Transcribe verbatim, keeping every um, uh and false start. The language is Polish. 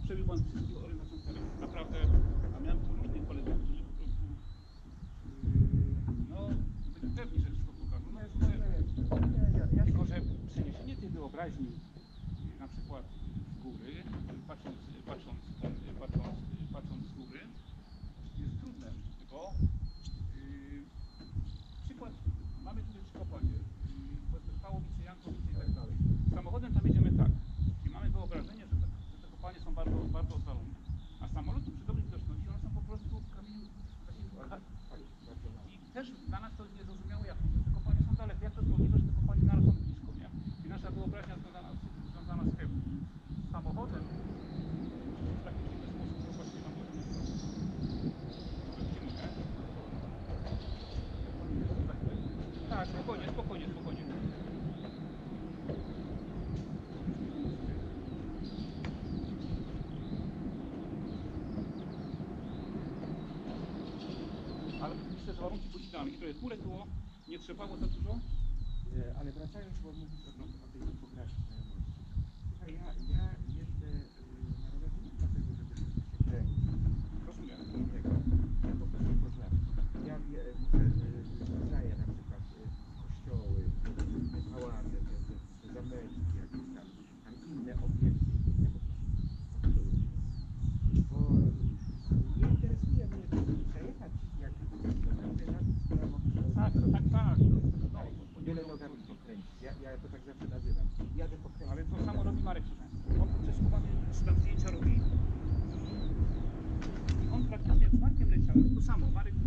przebił pan wszystkich orientacją w terenie. Naprawdę, a miałem tu różnych kolegów, którzy po prostu no, byli pewni, że wszystko pokażą. No, ja, tylko, że przeniesienie tej wyobraźni na przykład z góry, patrząc, patrząc, patrząc, patrząc z góry, jest trudne, bo yy, przykład, mamy tutaj trzy kopalnie, yy, Pałowice, Jankowice i tak dalej. Samochodem tam jedziemy tak i mamy wyobrażenie, że te, że te kopalnie są bardzo, bardzo oddalone, a samoloty przy dobrej widoczności, one są po prostu w kamieniu zasięgu. I też dla nas to jest niezrozumiałe, jak te kopalnie są daleko, jak to jest możliwe, że te kopalnie naraz są blisko, nie? I nasza wyobraźnia związana, związana z tym samochodem w taki dziwny sposób, że właściwie nam to nie zrobić. Tak, spokojnie, spokojnie, spokojnie. Ale myślę, że warunki były idealne. I trochę chmurek było, nie trzepało za dużo. Ale wracając, bo mówisz o, o tej topografii znajomości. Słuchaj, ja, ja jeszcze na rowerze nie dlatego, żeby się kręcić. Rozumiem. Innego. Ja po prostu poznam. Ja wie- muszę, znaję na przykład kościoły, te pałace, te, te, te zameczki jakieś tam, tam inne obiekty, inne po prostu. Bo nie interesuje mnie przejechać jak to będzie na sprawą. Tak, tak, tak. No, Wiele nogami pokręcić. Ja, ja to tak zawsze nazywam. Jadę pokręcić. ale to samo robi Marek Krzyżański. On przeskubany tam zdjęcia robi i on praktycznie z Markiem leciał. To samo. Marek